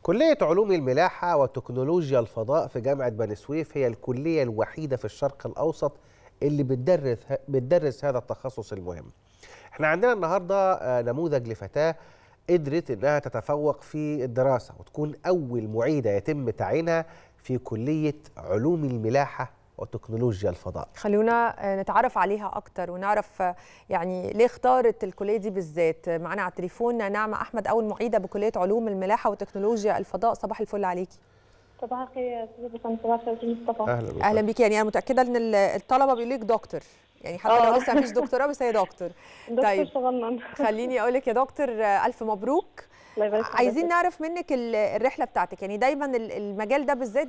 كلية علوم الملاحة وتكنولوجيا الفضاء في جامعة بني سويف هي الكلية الوحيدة في الشرق الأوسط اللي بتدرس هذا التخصص المهم. احنا عندنا النهاردة نموذج لفتاة قدرت انها تتفوق في الدراسة وتكون أول معيدة يتم تعيينها في كلية علوم الملاحة وتكنولوجيا الفضاء. خلونا نتعرف عليها أكتر ونعرف يعني ليه اختارت الكلية دي بالذات. معنا على التليفون نعمة أحمد، أول معيدة بكلية علوم الملاحة وتكنولوجيا الفضاء. صباح الفل عليكي. صباح الخير يا استاذه بسام. صباح الخير مصطفى. اهلا بيكي. يعني انا متاكده ان الطلبه بيقولوا لك دكتور، يعني حتى لو لسه مفيش دكتوراه بس هي دكتور. طيب صغنن. خليني اقول لك يا دكتور الف مبروك. الله يبارك فيك. عايزين نعرف منك الرحله بتاعتك، يعني دايما المجال ده بالذات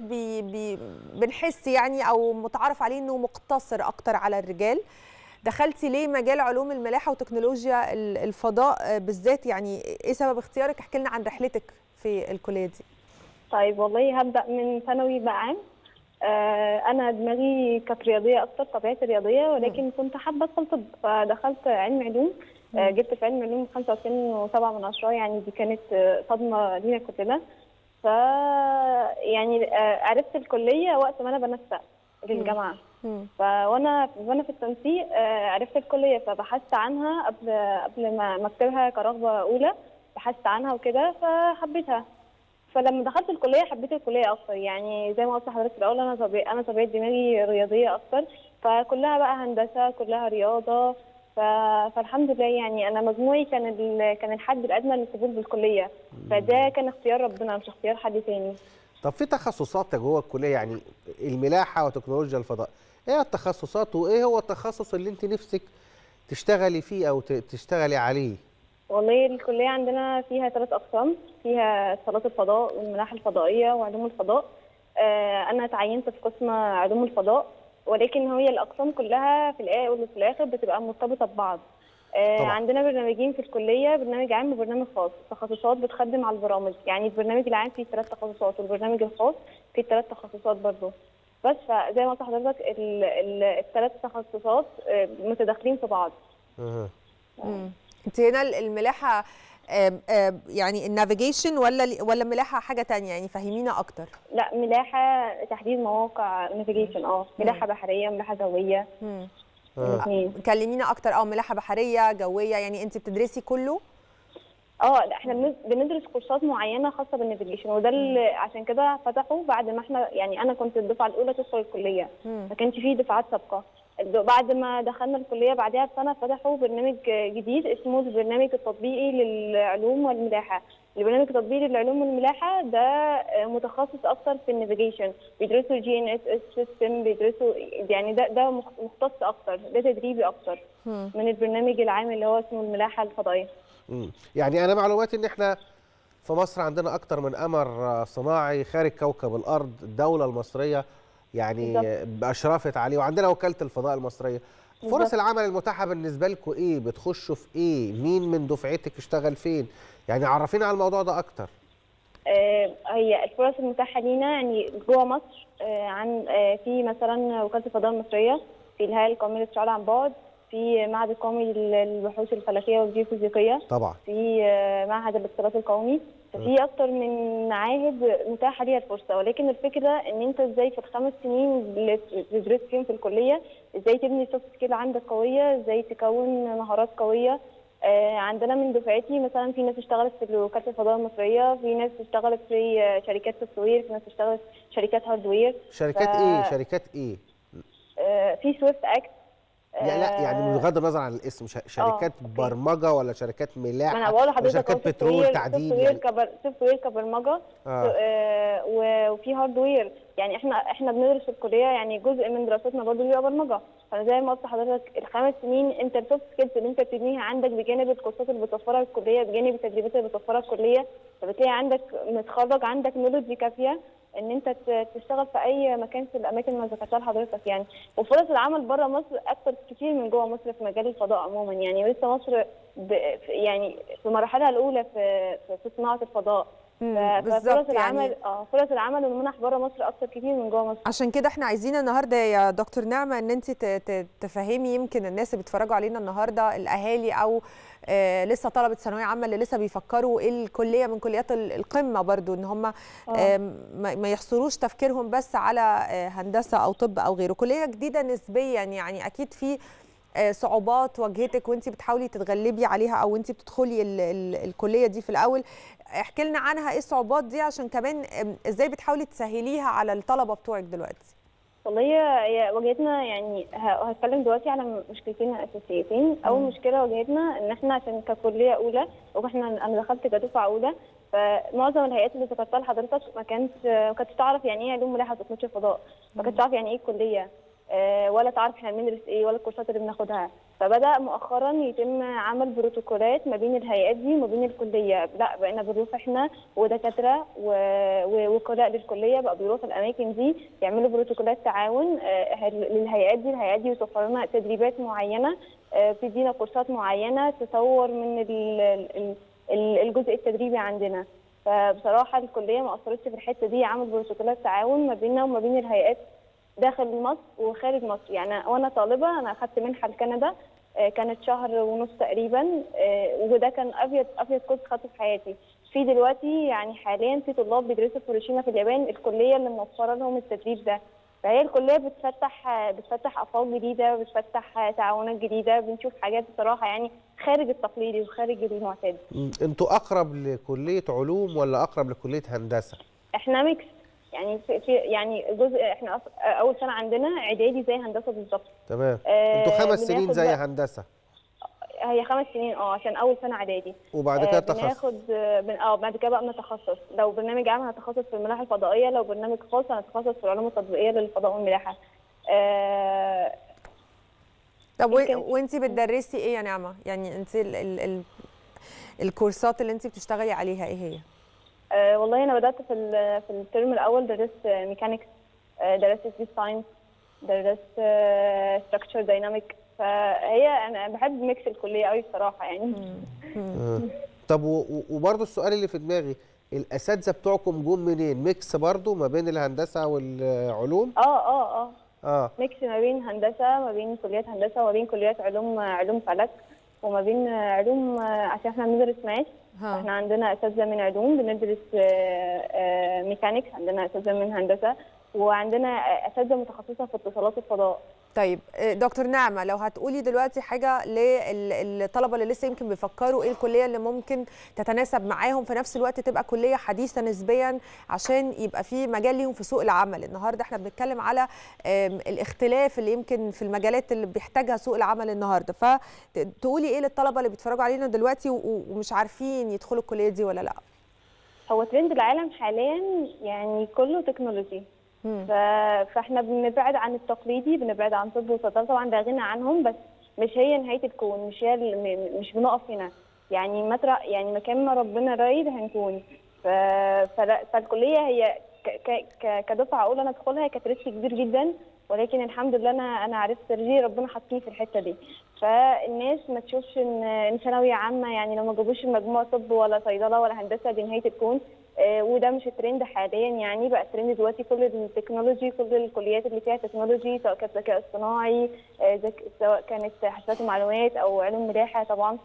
بنحس يعني او متعارف عليه انه مقتصر اكتر على الرجال. دخلتي ليه مجال علوم الملاحه وتكنولوجيا الفضاء بالذات؟ يعني ايه سبب اختيارك؟ احكي لنا عن رحلتك في الكليه دي. طيب والله هبدا من ثانوي بقى عام. انا دماغي كانت رياضيه اكتر، طبيعتي رياضيه، ولكن كنت حابه ادخل طب فدخلت علم علوم. جبت في علم علوم 95.7 يعني دي كانت صدمه لينا كلنا. ف يعني عرفت الكليه وقت ما انا بنسق للجامعه. وانا في التنسيق عرفت الكليه فبحثت عنها قبل ما اكتبها كرغبه اولى، بحثت عنها وكده فحبيتها. فلما دخلت الكليه حبيت الكليه اكتر، يعني زي ما قلت لحضرتك في الاول انا طبيعه دماغي رياضيه اكتر، فكلها بقى هندسه كلها رياضه. فالحمد لله يعني انا مجموعي كان الحد الادنى للقبول بالكليه، فده كان اختيار ربنا مش اختيار حد تاني. طب في تخصصات جوه الكليه، يعني الملاحه وتكنولوجيا الفضاء، ايه التخصصات وايه هو التخصص اللي انت نفسك تشتغلي فيه او تشتغلي عليه؟ والله الكليه عندنا فيها 3 اقسام، فيها اتصالات الفضاء والملاحه الفضائيه وعلوم الفضاء. انا تعينت في قسم علوم الفضاء، ولكن هي الاقسام كلها في الاول وفي الاخر بتبقى مرتبطه ببعض. عندنا برنامجين في الكليه، برنامج عام وبرنامج خاص. التخصصات بتخدم على البرامج، يعني البرنامج العام فيه 3 تخصصات والبرنامج الخاص فيه 3 تخصصات برضه. بس فزي ما قلت لحضرتك ال3 تخصصات متداخلين في بعض. انت هنا الملاحه يعني النافيجيشن ولا ملاحه حاجه ثانيه؟ يعني فهمينا اكتر. لا ملاحه تحديد مواقع نافيجيشن، ملاحه بحريه ملاحه جويه. كلمينا اكتر. ملاحه بحريه جويه، يعني انت بتدرسي كله؟ لا احنا بندرس كورسات معينه خاصه بالنافيجيشن، وده اللي عشان كده فتحوا بعد ما احنا، يعني انا كنت الدفعه الاولى تدخل الكليه، ما كانش فيه دفعات سابقه. بعد ما دخلنا الكليه بعدها بسنه فتحوا برنامج جديد اسمه البرنامج التطبيقي للعلوم والملاحه. البرنامج التطبيقي للعلوم والملاحه ده متخصص اكتر في النافيجيشن، بيدرسوا GNSS سيستم، بيدرسوا يعني ده مختص اكتر، ده تدريبي اكتر من البرنامج العام اللي هو اسمه الملاحه الفضائيه. يعني انا معلوماتي ان احنا في مصر عندنا اكتر من قمر صناعي خارج كوكب الارض، الدوله المصريه يعني اشرفت عليه، وعندنا وكاله الفضاء المصريه. فرص العمل المتاحه بالنسبه لكم ايه؟ بتخشوا في ايه؟ مين من دفعتك اشتغل فين؟ يعني عرفينا على الموضوع ده اكتر. هي الفرص المتاحه لينا يعني جوه مصر، عن في مثلا وكاله الفضاء المصريه، في الهيئه القوميه للاشتغال عن بعد، في معهد القومي للبحوث الفلكيه والجيوفيزيقيه، طبعا في معهد الاتصالات القومي. ففي اكتر من معاهد متاحه ليها الفرصه، ولكن الفكره ان انت ازاي في ال5 سنين اللي بتدرس فيهم في الكليه ازاي تبني سوفت سكيل عندك قويه، ازاي تكون مهارات قويه. عندنا من دفعتي مثلا في ناس اشتغلت في وكاله الفضاء المصريه، في ناس اشتغلت في شركات سوفت وير، في ناس اشتغلت في شركات هاردوير. شركات ايه؟ في سويفت اكت. لا يعني بغض النظر عن الاسم، شركات برمجه ولا شركات ملاحه؟ ما انا بقول لحضرتك شركات بترول تعدين يعني سوفت وير كبرمجه. وفي هاردوير. يعني احنا بندرس في الكليه، يعني جزء من دراستنا برضه بيبقى برمجه. فانا زي ما قلت لحضرتك ال5 سنين انت السوفت سكيلز اللي انت بتبنيها عندك بجانب الكورسات اللي بتوفرها الكليه، بجانب التدريبات اللي بتوفرها الكليه، فبتلاقي عندك متخرج عندك نولوجي كافيه ان انت تشتغل في اي مكان في الاماكن اللي ذكرتها لحضرتك يعني. وفرص العمل بره مصر اكثر كتير من جوه مصر في مجال الفضاء عموما، يعني لسه مصر يعني في مراحلها الاولى في صناعه الفضاء. ففرص العمل فرص العمل والمنح بره مصر اكتر كتير من جوه مصر. عشان كده احنا عايزين النهارده يا دكتور نعمه ان انت تفهمي يمكن الناس اللي بيتفرجوا علينا النهارده، الاهالي او لسه طلبه ثانويه عامه اللي لسه بيفكروا ايه الكليه من كليات القمه، برضو ان هم ما يحصروش تفكيرهم بس على هندسه او طب او غيره. كليه جديده نسبيا، يعني اكيد في صعوبات واجهتك وانت بتحاولي تتغلبي عليها او انت بتدخلي الكليه دي في الاول. احكي لنا عنها، ايه الصعوبات دي، عشان كمان ازاي بتحاولي تسهليها على الطلبه بتوعك دلوقتي؟ والله هي واجهتنا، يعني هتكلم دلوقتي على مشكلتين اساسيتين. اول مشكله واجهتنا ان احنا عشان ككليه اولى، انا دخلت كدفعه اولى، فمعظم الهيئات اللي ذكرتها لحضرتك ما كانتش تعرف يعني ايه علوم ملاحه وتكنولوجيا الفضاء، ما كانتش تعرف يعني ايه الكليه، ولا تعرف احنا بندرس ايه ولا الكورسات اللي بناخدها. فبدا مؤخرا يتم عمل بروتوكولات ما بين الهيئات دي وما بين الكليه. لا، بقينا بنروح احنا ودكاتره ووكلاء للكليه بقى بيروحوا الاماكن دي يعملوا بروتوكولات تعاون للهيئات دي. الهيئات دي بتوفر لنا تدريبات معينه، بتدينا كورسات معينه تطور من الجزء التدريبي عندنا. فبصراحه الكليه ما اثرتش في الحته دي، عمل بروتوكولات تعاون ما بيننا وما بين الهيئات داخل مصر وخارج مصر. يعني وانا طالبه انا اخذت منحه لكندا، كانت شهر ونص تقريبا، وده كان افيد كورس خدته في حياتي. في دلوقتي يعني حاليا في طلاب بيدرسوا في هيروشيما في اليابان، الكليه اللي موفره لهم التدريب ده. فهي الكليه بتفتح افاق جديده، بتفتح تعاونات جديده، بنشوف حاجات بصراحه يعني خارج التقليدي وخارج المعتاد. انتوا اقرب لكليه علوم ولا اقرب لكليه هندسه؟ احنا ميكس، يعني يعني جزء احنا اول سنه عندنا اعدادي زي هندسه بالظبط. تمام. انتوا 5 سنين زي هندسه؟ هي 5 سنين عشان اول سنه اعدادي، وبعد كده تخصص. بناخد بعد كده بقى بنتخصص. لو برنامج عام هنتخصص في الملاحه الفضائيه، لو برنامج خاص هنتخصص في العلوم التطبيقيه للفضاء والملاحه. طب وانت بتدرسي ايه يا نعمه؟ يعني انت الكورسات اللي انت بتشتغلي عليها ايه هي؟ والله انا بدات في الترم الاول درست ميكانيكس، درست سبيس ساينس، درست ستراكشر دايناميك. فهي انا بحب ميكس الكليه قوي بصراحه يعني. طب وبرضه السؤال اللي في دماغي، الاساتذه بتوعكم جم منين؟ ميكس برضه ما بين الهندسه والعلوم؟ ميكس ما بين هندسه، ما بين كليات هندسه وما بين كليات علوم فلك، وما بين علوم عشان احنا بندرس ماس. احنا عندنا اساتذه من علوم بندرس ميكانيكس، عندنا اساتذه من هندسه، وعندنا اساتذه متخصصه في اتصالات الفضاء. طيب دكتور نعمه، لو هتقولي دلوقتي حاجه للطلبه اللي لسه يمكن بيفكروا ايه الكليه اللي ممكن تتناسب معاهم في نفس الوقت تبقى كليه حديثه نسبيا عشان يبقى في مجال ليهم في سوق العمل. النهارده احنا بنتكلم على الاختلاف اللي يمكن في المجالات اللي بيحتاجها سوق العمل النهارده، فتقولي ايه للطلبه اللي بيتفرجوا علينا دلوقتي ومش عارفين يدخلوا الكليه دي ولا لا؟ هو ترند العالم حاليا يعني كله تكنولوجي، فاحنا بنبعد عن التقليدي، بنبعد عن طب وصيدله. طبعا ده غنى عنهم، بس مش هي نهايه الكون، مش بنقف هنا. يعني يعني مكان ما ربنا رايد هنكون. فالكليه هي كدفعه اولى انا ادخلها كانت ريسك كبير جدا، ولكن الحمد لله انا عرفت ترجي ربنا حاطيني في الحته دي. فالناس ما تشوفش ان ثانويه عامه يعني لو ما جابوش المجموع طب ولا صيدله ولا هندسه دي نهايه الكون. وده مش الترند حاليا، يعني بقى الترند دلوقتي كل التكنولوجي، كل الكليات اللي فيها تكنولوجي، سواء كانت ذكاء اصطناعي، سواء كانت حاسبات ومعلومات او علوم ملاحه طبعا.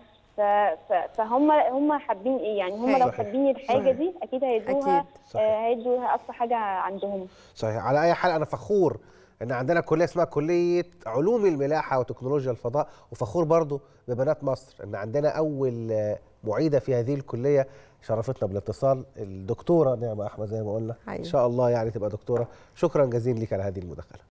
فهم حابين ايه، يعني هم لو حابين الحاجه دي اكيد هيدوها اقصى حاجه عندهم. صحيح. على اي حال انا فخور ان عندنا كليه اسمها كليه علوم الملاحه وتكنولوجيا الفضاء، وفخور برضو ببنات مصر ان عندنا اول معيده في هذه الكليه. شرفتنا بالاتصال الدكتوره نعمه احمد زي ما قلنا. ان شاء الله يعني تبقى دكتوره. شكرا جزيلا لك على هذه المداخله.